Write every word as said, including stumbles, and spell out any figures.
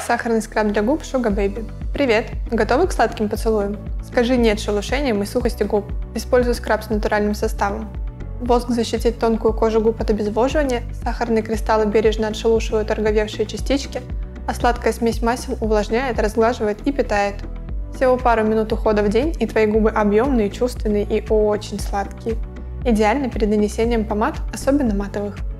Сахарный скраб для губ Sugar Baby. Привет! Готовы к сладким поцелуям? Скажи «нет» шелушениям и сухости губ. Используй скраб с натуральным составом. Воск защитит тонкую кожу губ от обезвоживания, сахарные кристаллы бережно отшелушивают ороговевшие частички, а сладкая смесь масел увлажняет, разглаживает и питает. Всего пару минут ухода в день, и твои губы объемные, чувственные и очень сладкие. Идеально перед нанесением помад, особенно матовых.